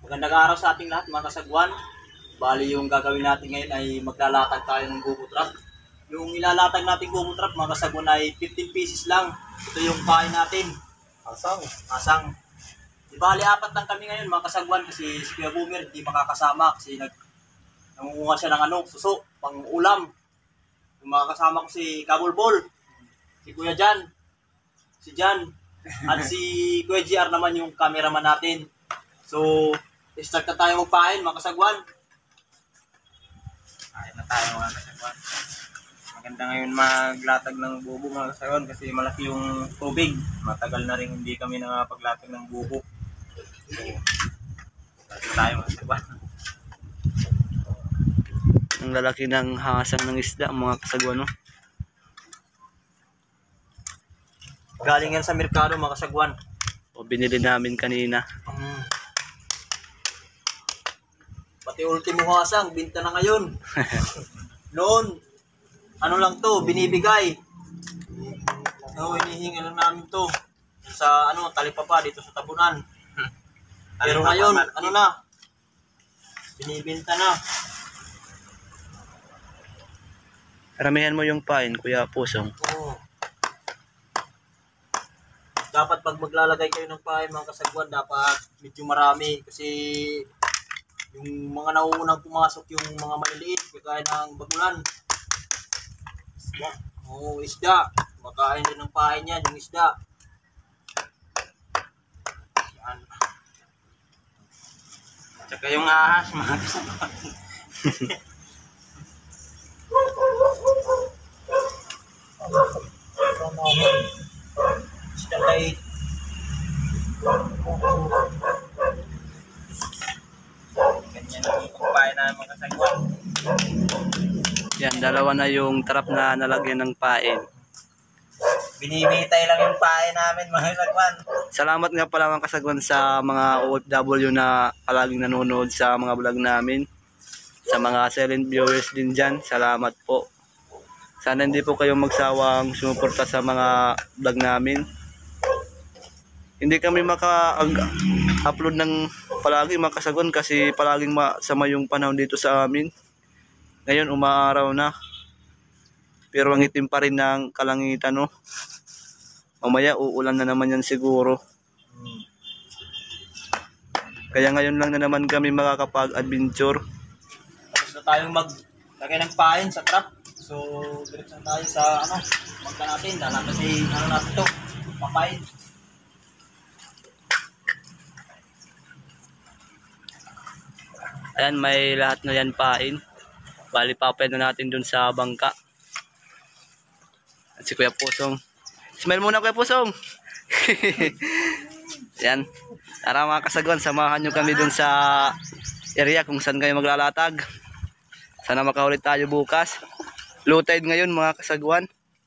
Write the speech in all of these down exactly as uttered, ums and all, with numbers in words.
Magandang araw sa ating lahat mga kasagwan. Bali yung gagawin natin ngayon ay maglalatag tayo ng bubo trap. Yung ilalatag natin bubo trap mga kasagwan ay fifteen pieces lang. Ito yung pain natin. Asang. Asang. Di bali apat lang kami ngayon mga kasagwan kasi si Kuya Boomer hindi makakasama kasi nag nangunguha siya ng ano, suso, pang ulam. Yung mga kasama ko si Kabulbol, si Kuya Jan, si Jan, at si Kuya G R naman yung cameraman natin. So, start na tayo magpain mga kasagwan. Kain na tayo mga kasagwan. Maganda ngayon maglatag ng bubo mga kasagwan kasi malaki yung tubig. Matagal na rin hindi kami nakapaglatag ng bubo. So, start tayo mga kasagwan. Ang lalaki ng hasang ng isda mga kasagwan, no? Galing yan sa merkado mga kasagwan. O binili namin kanina. Hmm. Pati ultimo hasang, binta na ngayon. Noon, ano lang to, binibigay. No, hinihingi lang namin to sa ano, talipapa dito sa tabunan. Pero ngayon, ano na, binibinta na. Karamihan mo yung pain, Kuya Pusong. Oo. Dapat pag maglalagay kayo ng pain mga kasagwan, dapat medyo marami kasi yung mga nauunang pumasok yung mga maliliit, kagaya ng bagulan. Isda. Oo, isda. Makain din ng pain yan, yung isda. Yan. Tsaka yung ahas mga kasagwan. Isda kay Ganyan yung pagpain namin mga kasagwan. Yan, dalawa na yung trap na nalagyan ng pain. Binibitay lang yung pain namin mga kasagwan. Salamat nga pala mga kasagwan sa mga O F W na palaging nanonood sa mga vlog namin. Sa mga silent viewers din dyan, salamat po. Sana hindi po kayo magsawang sumuporta sa mga vlog namin. Hindi kami maka-upload ng palagi mga kasagwan kasi palaging masama yung panahon dito sa amin. Ngayon umaaraw na. Pero ang itim pa rin ng kalangitan, no? Mamaya uulan na naman yan siguro. Kaya ngayon lang na naman kami makakapag-adventure. tapos na tayong maglagay ng pain sa trap. So, diretso na tayo sa ano, magka natin. Dala kasi ano natin to, papain. Ayan, may lahat na yan pain. Bali papain na natin dun sa bangka. At si Kuya Pusong. Smile muna Kuya Pusong. Yan. Tara mga kasagwan, samahan nyo kami dun sa area kung saan kayo maglalatag. Sana makaulit tayo bukas. Low tide ngayon mga kasagwan.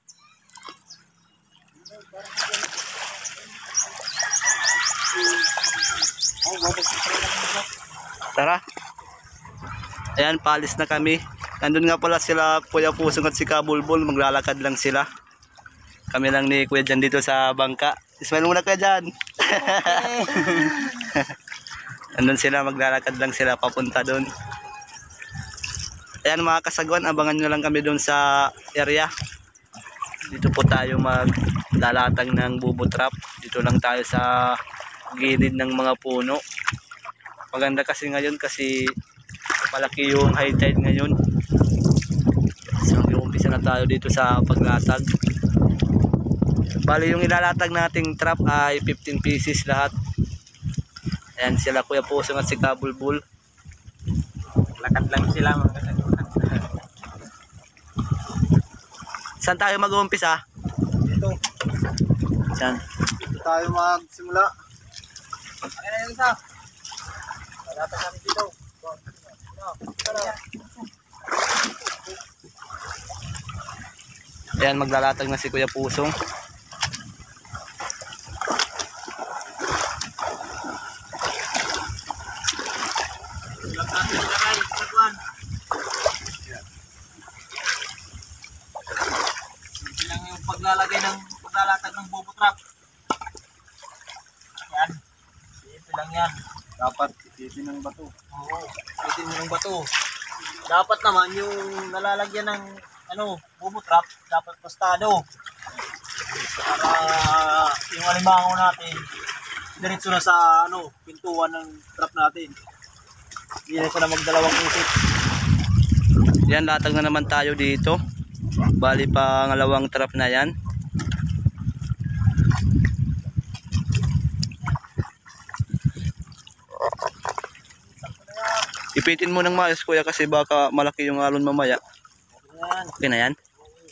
Tara. Ayan, paalis na kami. Nandun nga pala sila Kuya Pusong at si Kabulbol. Maglalakad lang sila. Kami lang ni Kuya Jan dito sa bangka. Smile muna Kuya Jan. Nandun sila, maglalakad lang sila papunta doon. Ayan mga kasagwan, abangan nyo lang kami doon sa area. Dito po tayo maglalatag ng bubo trap. Dito lang tayo sa gilid ng mga puno. Maganda kasi ngayon kasi malaki yung high tide ngayon. So mag-umpisa na tayo dito sa paglatag. Bali yung ilalatag nating trap ay fifteen pieces lahat. Ayan sila Kuya Pusong at si Kabulbul. Lakad lang sila mga kasagwan. Saan tayo mag-uumpisa? Dito. Saan? Dito tayo magsimula. Ano na yung isa? Malapit namin dito. Ayan, maglalatag na si Kuya Pusong. Ito lang yung paglalagay ng paglalatag ng bubo trap. Yan. Ito lang yan. Dapat Bitin ng bato. Oo, bitin mo ng bato. Dapat naman yung nalalagyan ng ano, bubo trap, dapat pastado. Para yung alimango natin, diretso na sa ano, pintuan ng trap natin. Hindi na na magdalawang isip. Yan, latag na naman tayo dito. Bali pangalawang trap na yan. Ipitin mo ng maayos kuya kasi baka malaki yung alon mamaya. Yan. Okay na yan?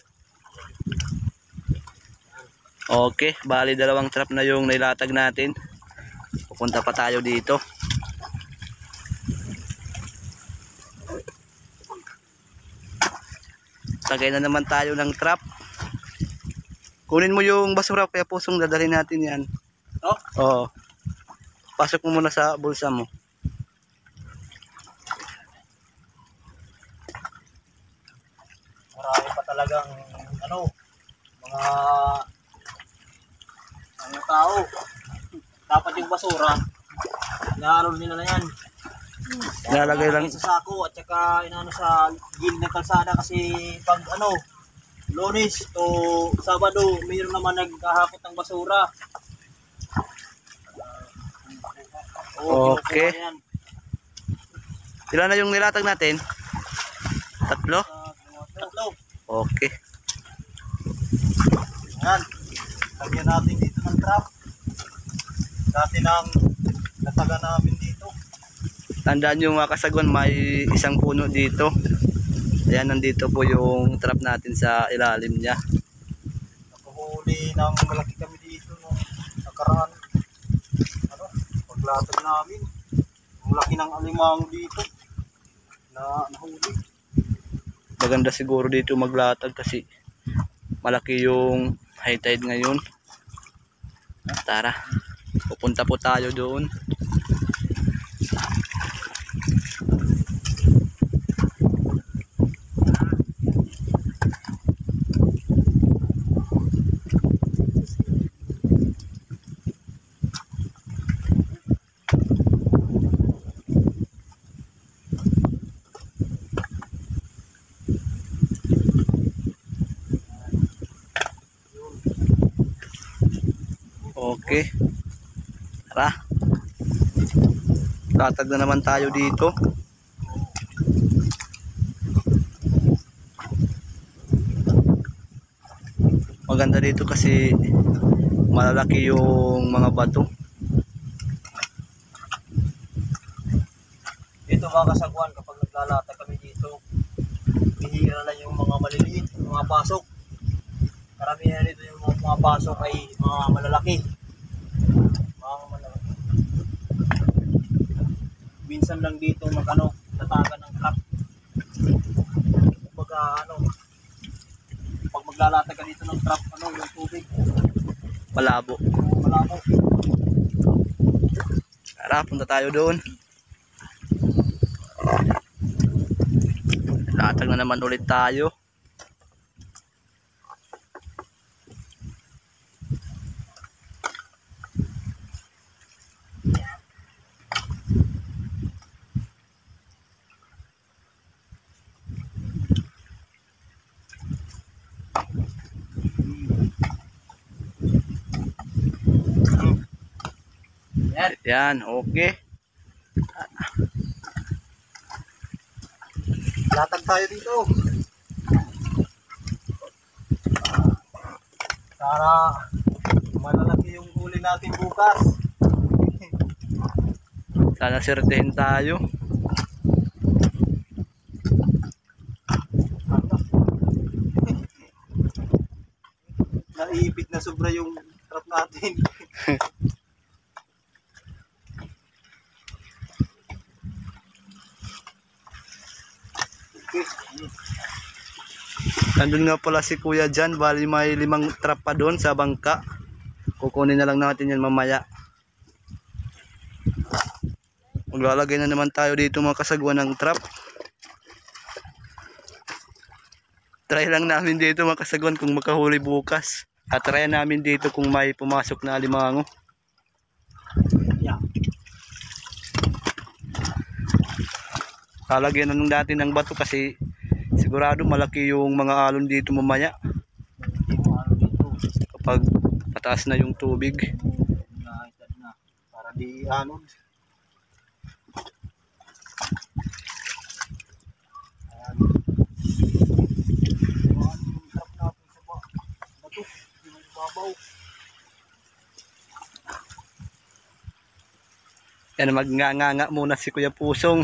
Okay, bali dalawang trap na yung nilatag natin. Pupunta pa tayo dito. Tagay na naman tayo ng trap. Kunin mo yung basura kaya pusong dadalhin natin yan. Oh? Oo. Pasok mo muna sa bulsa mo. Marami pa talagang ano, mga ano tao. Dapat yung basura, inaano nila na yan. Nilalagay lang. Sa sako at saka inaano sa gilid ng kalsada kasi pag ano, Lunes o Sabado, mayroon naman nagkahakot ng basura. Oo, Okay. kinukuha yan. Ilan na yung nilatag natin? Tatlo? Sa tatlo. Okay. Yan. Lagyan natin dito ng trap. Dati nang nataga namin dito. Tandaan nyo mga kasagwan, may isang puno dito. Ayan, nandito po yung trap natin sa ilalim niya. Nakuhuli ng malaki kami dito nung nakaraan. Ano, paglatag namin. Ang laki ng alimango dito na nahuli. Maganda siguro dito maglatag kasi malaki yung high tide ngayon. Tara, pupunta po tayo doon. Okay. Tara. Latag na naman tayo dito. Maganda dito kasi malalaki yung mga bato. Dito mga kasagwan, kapag naglalata kami dito, bihira lang yung mga maliliit, mga pasok. Karamihan dito yung mga, mga pasok ay mga malalaki. Mga malalaki. Minsan lang dito magano, tatagan ng trap. Kumbaga ano, pag maglalata ka dito ng trap, ano, yung tubig, Malabo. malabo. Tara, punta tayo doon. Latag na naman ulit tayo. Yan. Yan, okay. Latag tayo dito. Para malalaki yung huli natin bukas. Sana sirtehin tayo. Naipit na sobra yung trap natin. Okay. Nandun nga pala si kuya dyan. Bali may limang trap pa doon sa bangka. Kukunin na lang natin yan mamaya. Maglalagay na naman tayo dito mga kasagwan ng trap. Try lang namin dito mga kasagwan kung makahuli bukas. At try namin dito kung may pumasok na alimango. Yeah. Lalagyan na nung dati ng bato kasi sigurado malaki yung mga alon dito mamaya Hindi mo ano dito. kapag pataas na yung tubig. Nakakitad na. Para di ano. Ayan. Ayan yung trap natin sa ba- bato. Yung babaw. Yan, magnganga muna si Kuya Pusong.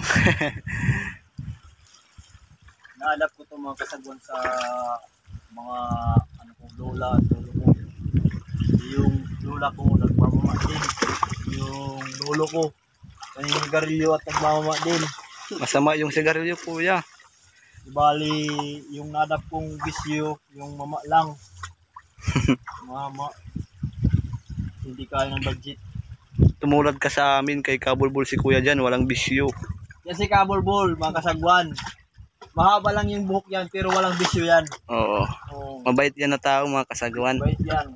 Naalap ko itong mga kasagwan sa mga ano ko, lola at lolo ko. Yung lola ko nagmamama din. Yung lolo ko naninigarilyo at nagmamama din. Masama yung sigarilyo, Kuya. Bali, yung nadap kong bisyo, yung mama lang. Mama. Hindi kaya ng budget. Tumulad ka sa amin kay Kabulbul si Kuya dyan, walang bisyo. Yan si Kabulbul, mga kasagwan. Mahaba lang yung buhok yan, pero walang bisyo yan. Oo. Oh, Mabait yan na tao, mga kasagwan. bait yan.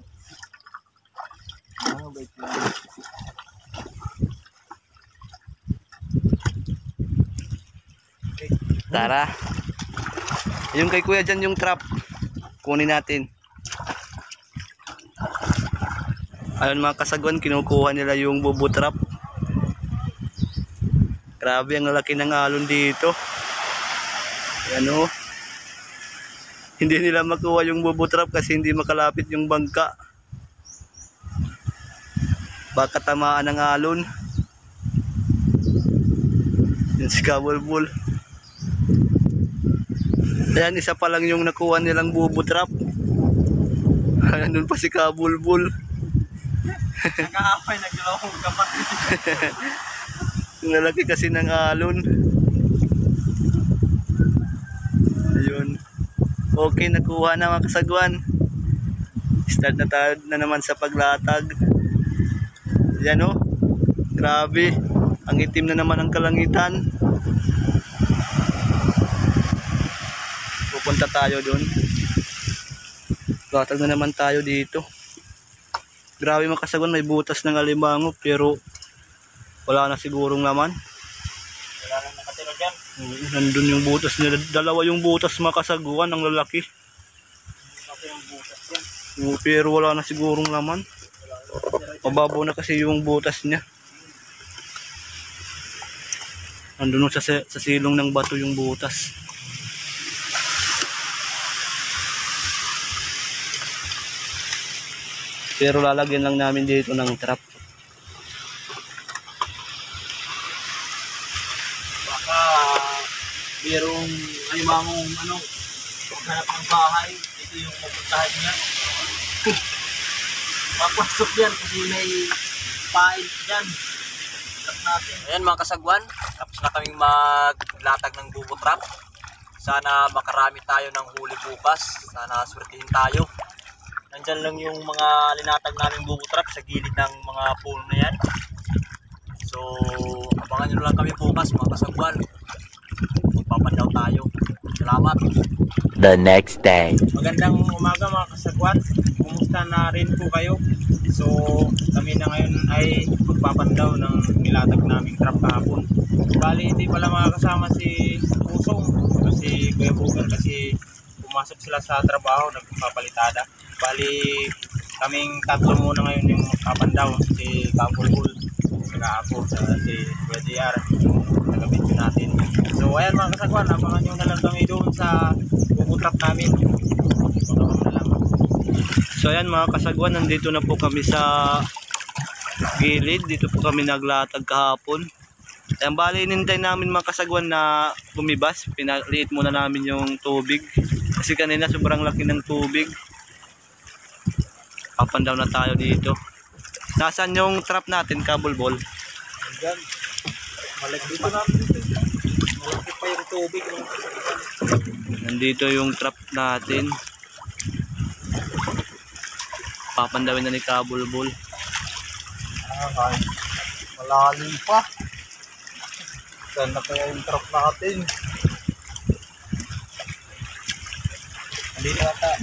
Ah, bait yan. Tara. Yung kay Kuya dyan yung trap. Kunin natin. Ayun mga kasagwan, kinukuha nila yung bubo trap. Grabe ang lalaki ng alon dito. Yan o. Hindi nila makuha yung bubo trap kasi hindi makalapit yung bangka. Baka tamaan ng alon. Yan si Kabulbul. Ayan, isa pa lang yung nakuha nilang bubo trap. Ayan, doon pa si Kabulbul. Nag-aapay, naglawang kapatid. Ang lalaki kasi ng alon. Ayun. Okay, nakuha na mga kasagwan. Start na tayo na naman sa paglatag. Yan o. Grabe. Ang itim na naman ang kalangitan. Pupunta tayo doon. Latag na naman tayo dito. Grabe mga kasagwan, may butas ng alimango pero wala na sigurong laman. Wala lang nakatira dyan. Oo, nandun yung butas nila. Dalawa yung butas mga kasagwan, ang lalaki. Kasi yung butas yan. Oo, pero wala na sigurong laman. Mababaw na kasi yung butas niya. Nandun sa, sa silong ng bato yung butas. Pero lalagyan lang namin dito ng trap. Baka mayroong alimangong ano, paghanap ng bahay, ito yung pupuntahan niya. Mapasok yan kasi may pain dyan. Natin. Ayan mga kasagwan, tapos na kaming maglatag ng bubo trap. Sana makarami tayo ng huli bukas. Sana swertihin tayo. Nandyan lang yung mga linatag naming bubo trap sa gilid ng mga puno na yan. So, abangan nyo lang kami bukas mga kasagwan. Magpapandaw tayo. Salamat. The next day. Magandang umaga mga kasagwan. Kumusta na rin po kayo? So kami na ngayon ay magpapandaw ng nilatag naming trap kahapon. Bali hindi pala makakasama si Pusong o si Kuya Bugar kasi pumasok sila sa trabaho, nagpapalitada. Bali kaming tatlo muna ngayon yung magpapandaw, si Kabulbul, saka ako, sa si Kuya J R, nagabidyo natin. So ayan mga kasagwan, abangan nyo na lang kami doon sa bubutrap namin. Abangan na lang. So ayan mga kasagwan, nandito na po kami sa gilid. Dito po kami naglatag kahapon. Ayan, bali inintay namin mga kasagwan na bumibas. Pinaliit muna namin yung tubig kasi kanina sobrang laki ng tubig. Papandaw na tayo dito. Nasaan yung trap natin, Kabulbul? Ayan. Malaki pa natin dito. Malaki pa yung tubig. No? Nandito yung trap natin. Papandawin na ni Kabulbul. Ah, malalim pa. Saan na kaya yung trap natin? Hindi na ata.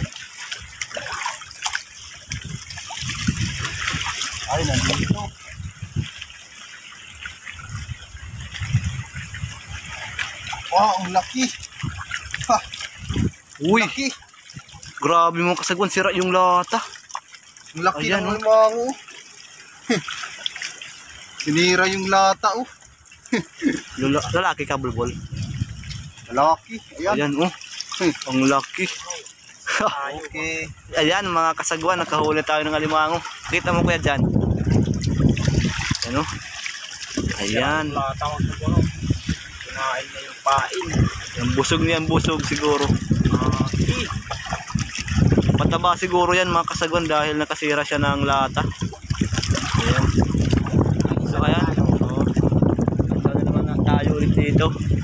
Ay, nandito. Wow, ang laki. Ha, Uy, laki. grabe mga kasagwan, sira yung lata. Ang laki Ayan, ng oh. alimango. Sinira yung lata, oh. Lala lalaki ka, bulbul. Laki. Ayan. Ayan, oh. Ang laki. Okay. Ayan, mga kasagwan, nakahuli tayo ng alimango. Kita mo kuya dyan. Ano? Ayan. Lata ko siguro. Kinain na yung pain. Yung busog niyan, busog siguro. Okay. Mataba siguro yan mga kasagwan dahil nakasira siya ng lata. Ayan. So ayan. Oh. So na naman tayo ulit dito.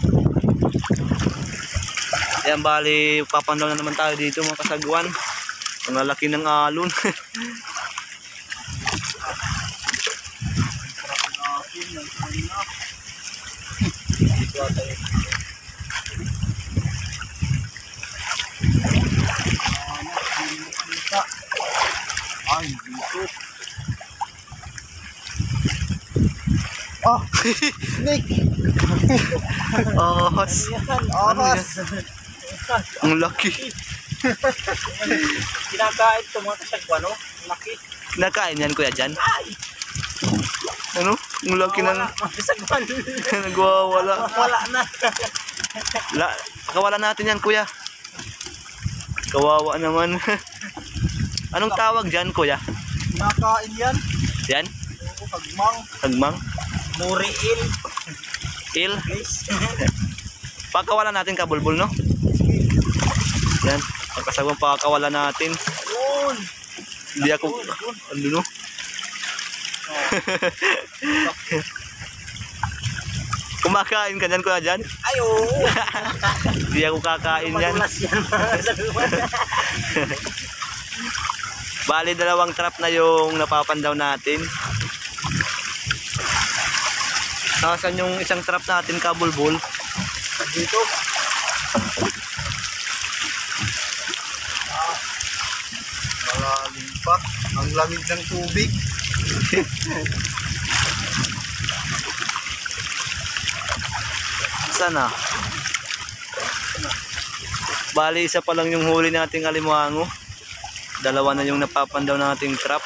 Ayan, bali papandaw na naman tayo dito mga kasagwan. Ang lalaki ng alon. Ay, dito. Ah, snake. Ahas. Ahas. Ang laki. Kinakain ito mga kasagwan, no? Laki. Nakain yan kuya dyan. Ano? Ang laki ng Wala, mga kasagwan. nagwawala. Wala na. La, kawalan natin yan kuya. Kawawa naman. Anong tawag dyan kuya? Nakain yan. Yan? Oo, hagmang. Hagmang? Muriil. Il? Guys. Pagkawalan natin kabulbul, no? Yan. Pagkasagwang pagkawalan natin. Yun. Hindi ako... Ano, no? Kumakain ka dyan kuya dyan? Ay, oo. Hindi ako kakain yan. Madulas yan mga kasagwan. Bali dalawang trap na yung napapandaw natin. Nasaan yung isang trap natin kabulbul? Dito. Ah, malalim pa. Ang lamig ng tubig. Sana. Bali isa pa lang yung huli nating alimango. Dalawa na yung napapandaw nating trap.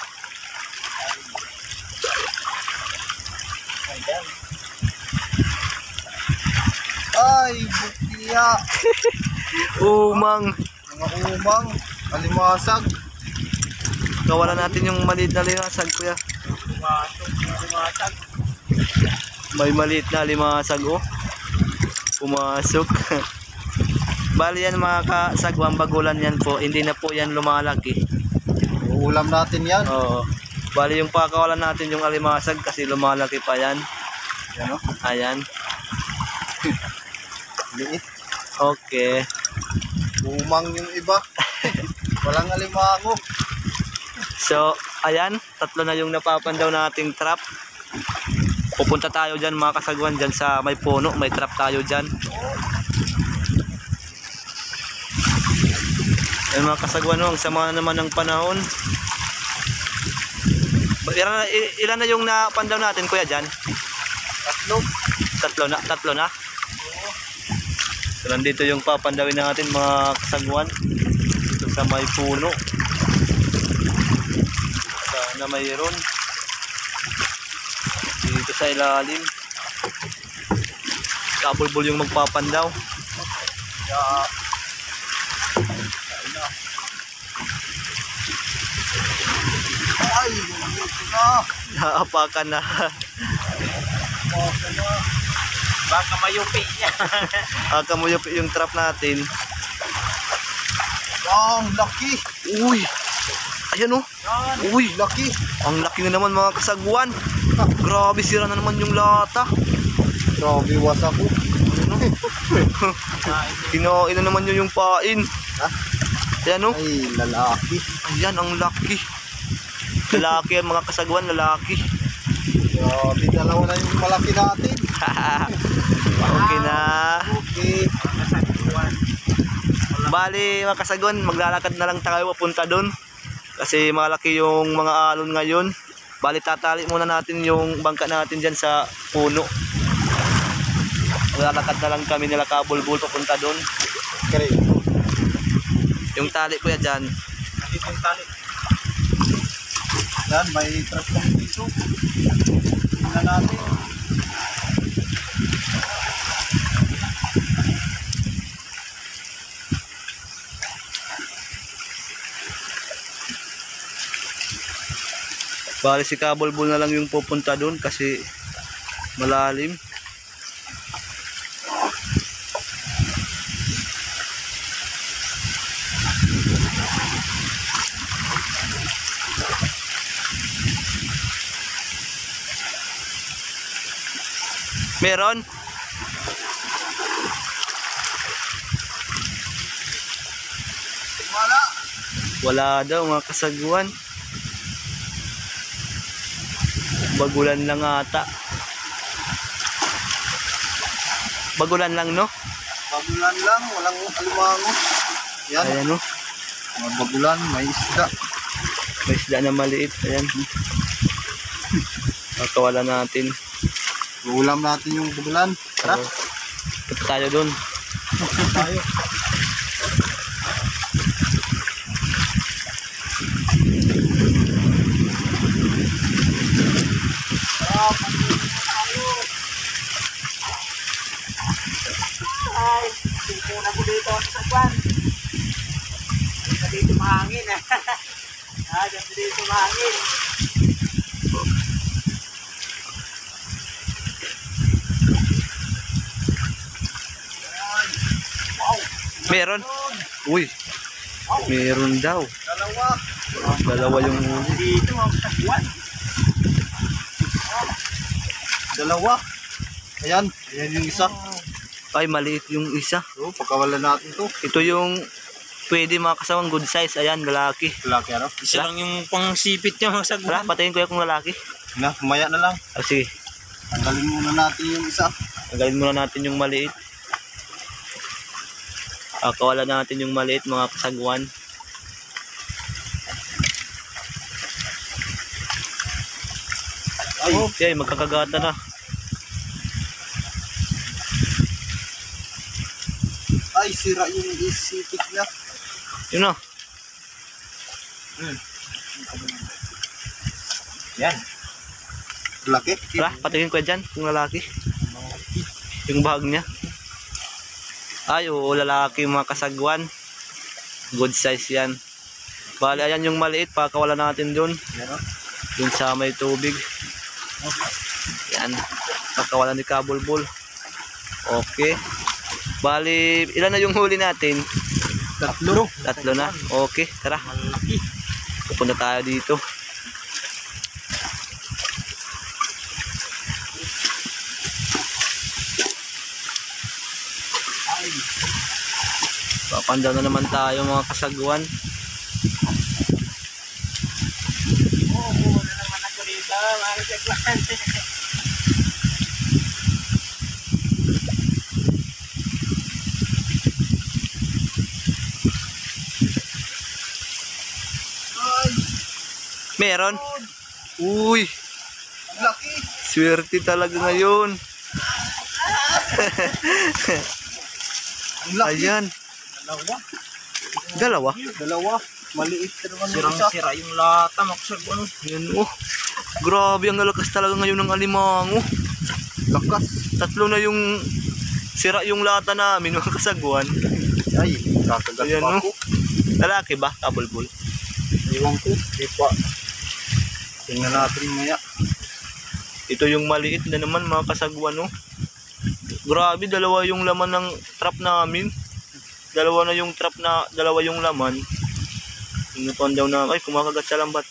Ay, bukya. Umang. Mga umang. Alimasag. Kawalan natin yung maliit na limasag kuya. Pumasok, pumasok. May maliit na limasag oh. Pumasok. Bali yan mga kasagwang bagulan yan po. Hindi na po yan lumalaki. Uulam natin yan. Oo. Bali yung pakawalan natin yung alimasag kasi lumalaki pa yan. Yan, oh. Ayan. Liit. Okay. Umang yung iba. Walang alimango. So, ayan, tatlo na yung napapandaw nating trap. Pupunta tayo dyan mga kasagwan, dyan sa may puno, may trap tayo dyan. Ayan mga kasagwan, ang sama naman ng panahon. Ilan na, ilan na yung napandaw natin kuya dyan? Tatlo. Tatlo na, tatlo na. So, nandito yung papandawin natin mga kasagwan. Dito sa may puno. Na mayroon dito sa ilalim. Kabulbul yung magpapandaw. Yeah. Ay, dito na. Naapakan na. Baka na. Baka mayupi niya. Aka mo yung, yung trap natin. Ang laki. Uy, ayan oh. Uy, Laki. ang laki na naman mga kasagwan. Grabe, sira na naman yung lata. Grabe, wasak ko. Kinain na naman yun yung pain. Ha? Ayan oh. Ay, lalaki. Ayan, ang laki. Lalaki ang mga kasagwan, lalaki. Grabe, dalawa na yung malaki natin. Okay na. Okay. Bali mga kasagwan, maglalakad na lang tayo papunta doon. Kasi malaki yung mga alon ngayon. Bali tatali muna natin yung bangka natin dyan sa puno. Lalakad na lang kami nila kabulbul papunta doon. Kaya Yung tali kuya dyan. Dito yung tali. yan, may truck ng piso. Tingnan natin. Bali si kabulbul na lang yung pupunta doon kasi malalim. Meron? Wala. Wala daw mga kasagwan. Bagulan lang ata. Bagulan lang no? Bagulan lang, walang alimango. Yan, Ayan no. mga bagulan, may isda. May isda na maliit. Ayan. Nakawala natin. Ulam natin yung bagulan. Tara. Punta tayo doon. Tayo. Ay, tingnan ko dito sa kwan. Dito mahangin eh. Ah, dito mahangin. Meron? Uy. Meron daw. Dalawa. Dalawa yung huli. Dito ang sagwan. Dalawa. Ayan, ayan yung isa. Ay, maliit yung isa. So, pagkawalan natin to. Ito yung pwede mga kasawang good size. Ayan, lalaki. Laki ano? Isa lang yung pangsipit niya mga Tara, sagwan. patayin ko yung kung lalaki. Na, kumaya na lang. Ah, sige. Tanggalin muna natin yung isa. Tanggalin muna natin yung maliit. Ah, kawalan natin yung maliit mga kasagwan. Ay, Okay, magkakagata na. ay, sira yung isipit niya. Yun na. Yan. Laki. Tara, patingin ko dyan yung lalaki. Yung bahag niya. Ay, oo, lalaki mga kasagwan. Good size yan. Bali, ayan yung maliit. Pakawala natin dun. Yan o. Dun sa may tubig. Yan. Pakawala ni kabulbul. Okay. Bali, ilan na yung huli natin? Tatlo. Tatlo na. Okay, tara. Pupunta tayo dito. Papandaw na naman tayo mga kasagwan. Oo, buo na naman ako dito, mga sagwan. Meron? Uy, Laki. swerte talaga ngayon. Ang laki. Ayan. Dalawa. Dalawa? Dalawa. Maliit na naman yung isa. Sirang-sira yung lata mga sagwan. Ayan, oh. Grabe, ang lalakas talaga ngayon ng alimango. Lakas. Tatlo na yung sira yung lata namin mga kasagwan. Ay, kakagat Ayan, pa no? ako. Lalaki ba? Kabulbul? Iwan ko. Di pa. Tingnan natin maya. Ito yung maliit na naman mga kasagwan, no? Grabe, dalawa yung laman ng trap namin. Dalawa na yung trap na, dalawa yung laman. Inutuan daw na, ay, kumakagat sa lambat.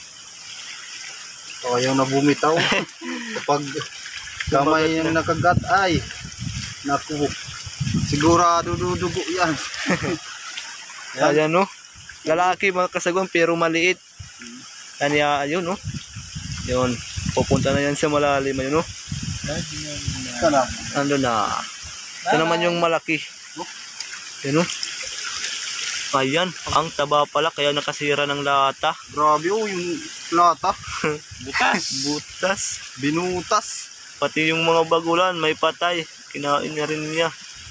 So, ayaw na bumitaw. Kapag kamay yung nakagat, ay, naku, sigurado dudugo yan. Yan. Ayan, no? Lalaki mga kasagwan pero maliit. Kanya, ayun, no? Yun, pupunta na yan sa malalim, ayun, no? Ika na. Ando na. Ito naman yung malaki. Ayun, no? Ayan, ang taba pala kaya nakasira ng lata. Grabe oh, yung lata. Butas. Butas. Binutas. Pati yung mga bagulan may patay. kinain na rin niya.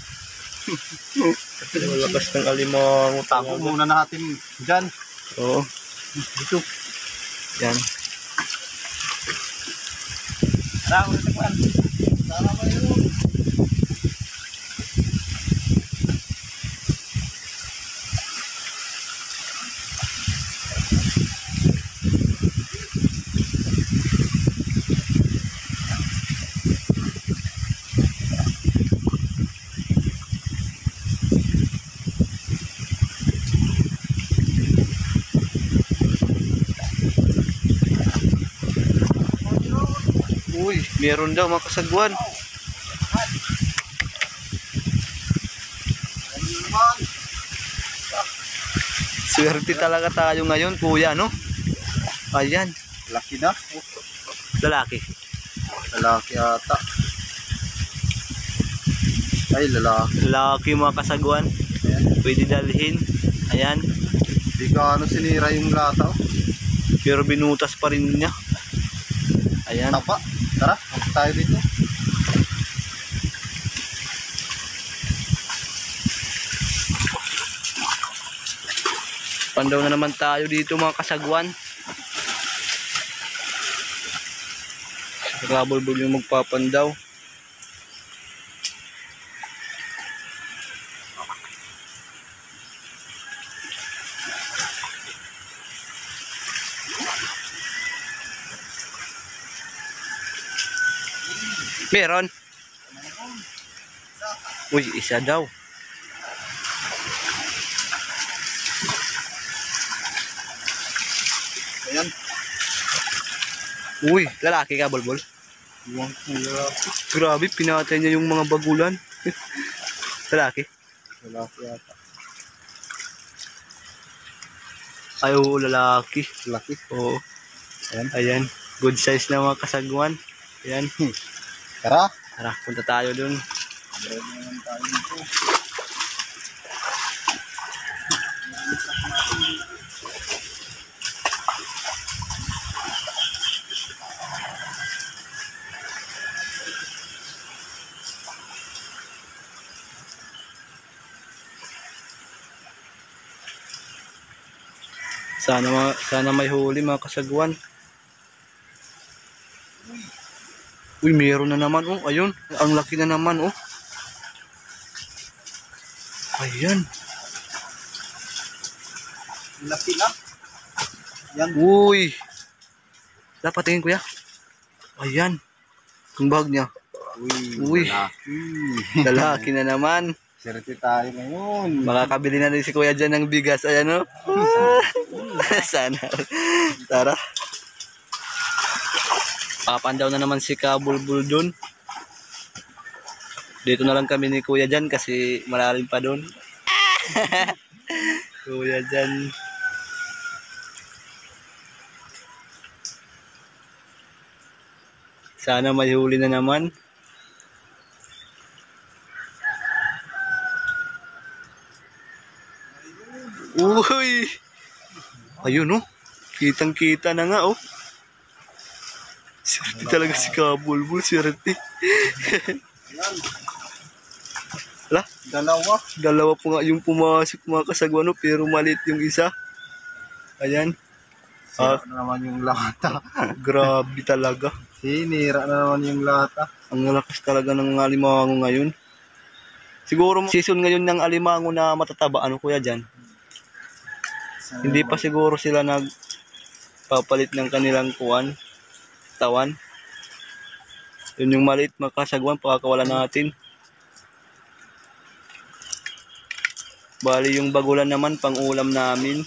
Malakas ng alimango. Tago muna natin dyan. Oo. Dito. Yan. Tara, ulit naman. Tara ba yun? Uy, meron daw mga kasagwan. Swerte talaga tayo ngayon, kuya, no? Ayan, Laki na. lalaki. Lalaki ata. Ay, lalaki. Lalaki mga kasagwan. Pwede dalhin. Ayan. Di ka ano sinira yung lata. Oh. Pero binutas pa rin niya. Ayan. Tapa. Tara, punta tayo dito. Pandaw na naman tayo dito mga kasagwan. Nakabulbul yung magpapandaw. Meron. Uy, isa daw. Ayan. Uy, lalaki ka, Bulbul. Yung lalaki. Grabe, pinatay niya yung mga bagulan. Lalaki. Lalaki ata. Ay, oo, lalaki. Laki. Oo. Ayan. Ayan. Good size na mga kasagwan. Ayan. Tara. Tara, punta tayo dun. Meron tayo dito. Sana, ma sana may huli mga kasagwan. Uy, meron na naman. Oh, ayun. Ang laki na naman. Oh. Ayan. Laki na. Yan. Uy. Dapat tingin kuya. Ayan. Yung bag niya. Uy. Uy. Lalaki. Lalaki na naman. Swerte tayo ngayon. Makakabili na rin si kuya dyan ng bigas. Ayan o. Sana. Tara. Papandaw na naman si Kabulbul dun. Dito na lang kami ni kuya dyan kasi malalim pa dun. Kuya dyan. Sana may huli na naman. Uy! Ayun oh. Kitang kita na nga oh. Swerte talaga si Kabulbul. Swerte. Ala, Dalawa. dalawa po nga yung pumasok mga kasagwano pero maliit yung isa. Ayan. Sira Ah, na naman yung lata. grabe talaga. Sinira na naman yung lata. Ang lakas talaga ng alimango ngayon. Siguro season ngayon ng alimango na matataba. Ano kuya dyan? Hindi pa siguro sila nagpapalit ng kanilang kuwan, tawan. Yun yung maliit makasagwan, pakakawalan natin. Bali yung bagulan naman, pang ulam namin.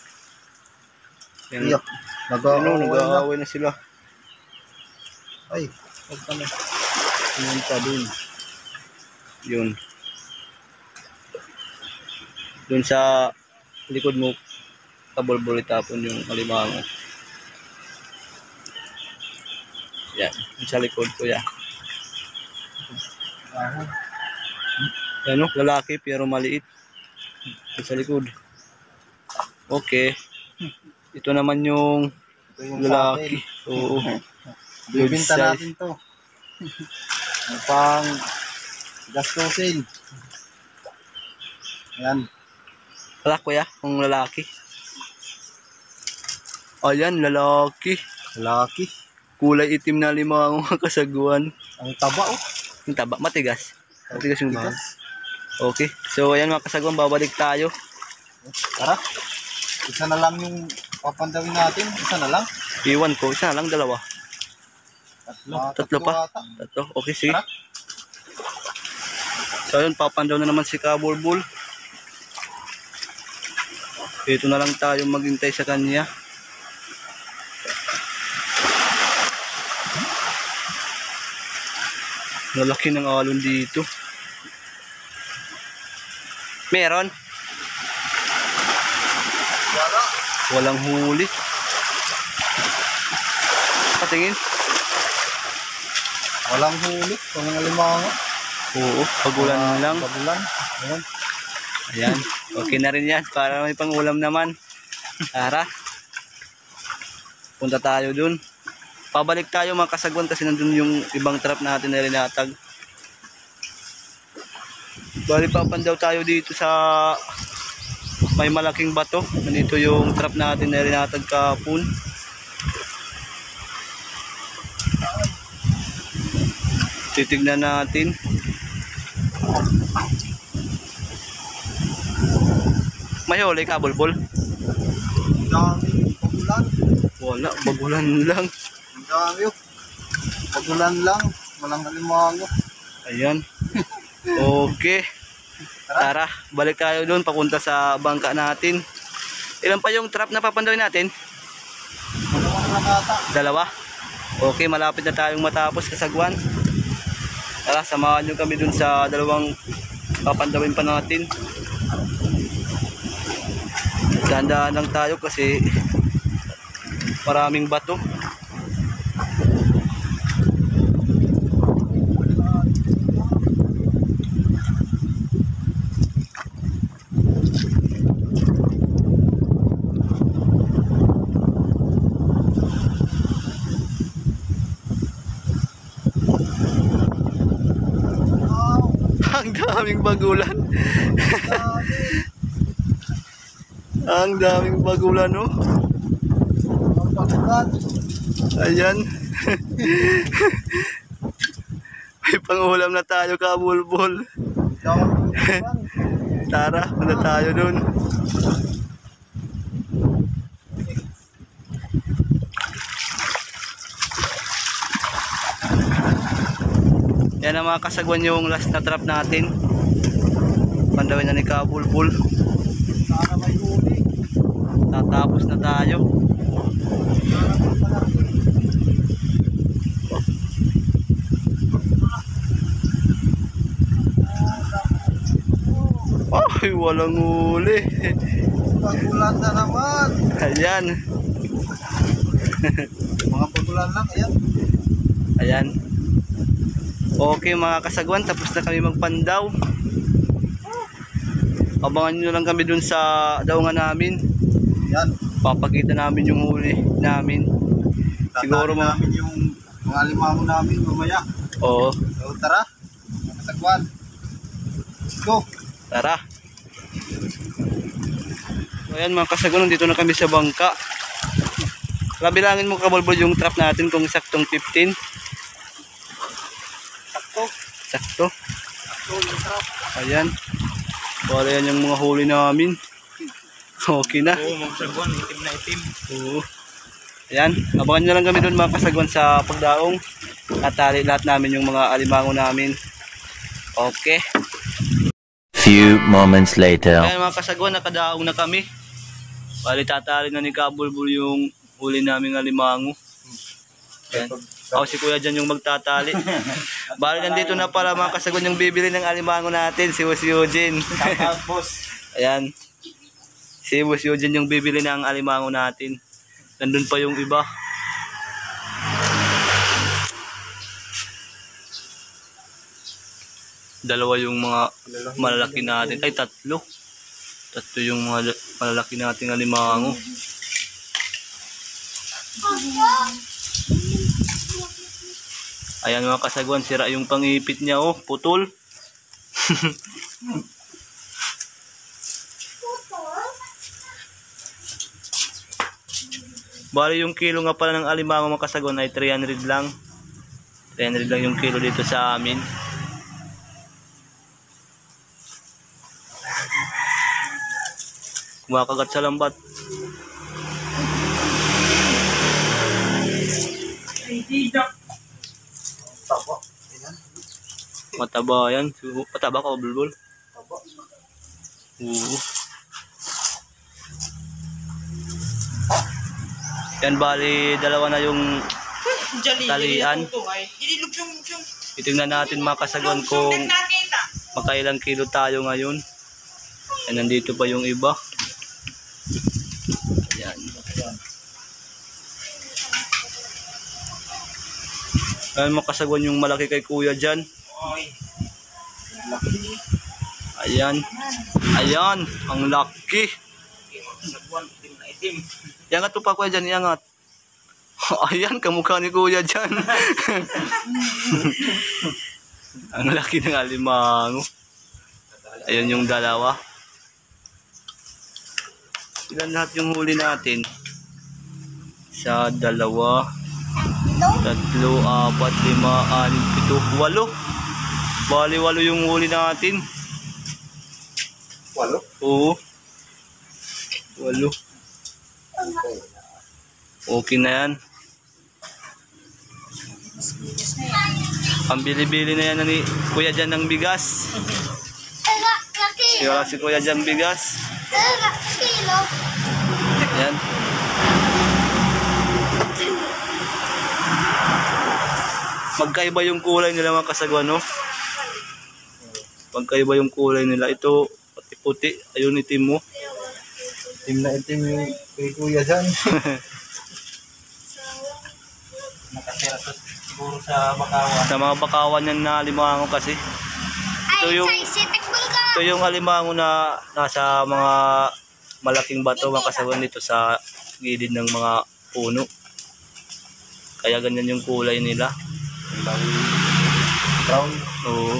Yan, Iyak. ano, Nag-aaway na. nag-aaway na sila. Ay. Huwag ka na. Pumunta dun. Yun. Dun sa likod mo, Kabulbul itapon yung alimango. Yan, dun sa likod ko ya. Ano, lalaki pero maliit. Dun sa likod. Okay. Ito naman yung Ito yung lalaki. Oo. Good Bibinta size. natin to. Pang Gastusin. Ayan. Wala kuya, kung lalaki. Ayan, lalaki. Laki. Kulay itim na limango mga kasagwan. Ang taba oh. Yung taba, matigas. Matigas yung Tigas. limango. Okay, so ayan mga kasagwan, babalik tayo. Tara. Isa na lang yung papandawin natin. Isa na lang. Iwan ko, isa na lang, dalawa. Tatlo. Tatlo pa. ata. Tatlo, okay, sige. Tara. So ayun, papandaw na naman si Kabulbul. Ito na lang tayo maghintay sa kanya. Lalaki ng alon dito. Meron? Wala. Walang huli. Patingin. Walang huli. Walang alimango. Oo, pagulan lang. Pagulan. Ayan. Ayan. Okay na rin yan. Para may pangulam naman. Tara. Punta tayo dun. Pabalik tayo mga kasagwan kasi nandun yung ibang trap natin na rinatag. Bali papandaw tayo dito sa may malaking bato. Nandito yung trap natin na rinatag kahapon. Titignan natin. May huli ka, Bulbul? Ang dami. Pagulan. Wala, bagulan lang. Ang dami oh. Pagulan lang. Walang alimango. Ayan. Okay. Tara, balik tayo doon papunta sa bangka natin. Ilan pa yung trap na papandawin natin? Dalawang lang ata. Dalawa. Okay, malapit na tayong matapos kasagwan. Tara, samahan nyo kami dun sa dalawang papandawin pa natin. Dahan-dahan lang tayo kasi maraming bato. Ang daming bagulan. Ang daming bagulan, oh. Ang pagulan. Ayan. May pangulam na tayo, Kabulbul. Dami pagulan. Tara, punta tayo dun. Yan ang mga kasagwan yung last na trap natin. Pandawin na ni Kabulbul. Sana may huli. Tatapos na tayo. Sana may palaki. Ay, walang huli. Pagulan na naman. Ayan. Mga pagulan lang. Ayan. Ayan. Okay mga kasagwan, tapos na kami magpandaw. Abangan nyo lang kami dun sa daungan namin. Ayan. Papakita namin yung huli namin. Siguro Tatali mga... namin yung mga alimango namin mamaya. Oo, So tara. Kasagwan. Let's go. tara. So, ayan mga kasagwan, dito na kami sa bangka. Kabilangin mo Kabulbul yung trap natin kung saktong fifteen. Sakto. Sakto. Sakto yung trap. Ayan. Wala yan yung mga huli namin. Okay na. Oo, mga kasagwan, itim na itim. Oo. Ayan. Abangan nyo lang kami doon mga kasagwan sa pagdaong. At tali lahat namin yung mga alimango namin. Okay. Few moments later. Ayan mga kasagwan, nakadaong na kami. Bali tatali na ni Kabulbul yung huli naming alimango. Ayan. Ako si Kuya dyan yung magtatali. Bali nandito na pala mga kasagwan yung bibili ng alimango natin. Si Boss Eugene. Shoutout boss. Ayan. Si Boss Eugene yung bibili ng alimango natin. Nandun pa yung iba. Dalawa yung mga malalaki natin. Ay, tatlo. Tatlo yung mga malalaki nating alimango. Ayan mga kasagwan, sira yung pangipit niya, oh, putol. Bali yung kilo nga pala ng alimango mga kasagon ay three hundred lang. three hundred lang yung kilo dito sa amin. Kumakagat sa lambat. Mataba yan. Pataba ka, bulbul? Oo. Yan bali, dalawa na yung talian. Itingnan natin mga kasagon kung makailang kilo tayo ngayon. Yan, nandito pa yung iba. Yan. Yan mga kasagon yung malaki kay kuya dyan. Ayan. Ayan. Ang laki. Yangat po pa kuya dyan. Yangat. Ayan. Kamukha ni kuya dyan. Ang laki ng alimango. Ayan yung dalawa. Ilan lahat yung huli natin? Isa, dalawa, tatlo, apat, lima, anim, pito, walo. Bali, walo yung huli natin. Walo? Oo. Walo. Okay na yan. Pambili-bili na yan ni kuya dyan ng bigas. Wala si kuya dyan bigas. Yan. Magkaiba yung kulay nila mga kasagwan, no? Magkaiba yung kulay nila. Ito, puti-puti. Ayun, itim mo. Itim na itim yung kay kuya dyan. Nakatira to siguro sa bakawan. Sa mga bakawan yan na alimango kasi. Ito yung, ito yung alimango na nasa mga malaking bato mga kasagwan dito sa gilid ng mga puno. Kaya ganyan yung kulay nila. Brown. Oo.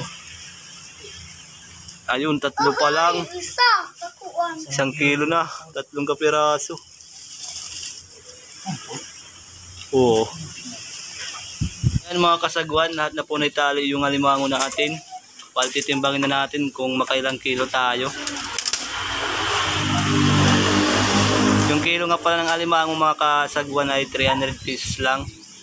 Ayun, tatlo pa lang. Isang kilo na. Tatlong kapiraso. Oo. Yan mga kasagwan, lahat na po na itali yung alimango natin. Paltitimbangin na natin kung makailang kilo tayo. Yung kilo nga pala ng alimango mga kasagwan ay three hundred pesos lang.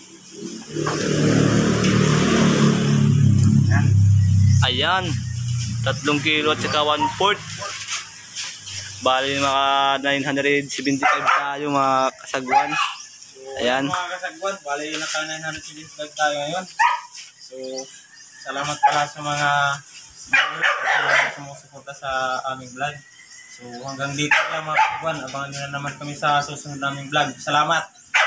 Ayan, tatlong kilo at saka one fourth. Bali mga nine hundred seventy-five tayo mga kasagwan. Ayan. So, mga kasagwan, bali naka nine hundred seventy-five tayo ngayon. So, salamat pala sa mga sumusuporta sa aming vlog. So, hanggang dito lang mga kasagwan. Abangan nyo na naman kami sa susunod naming vlog. Salamat!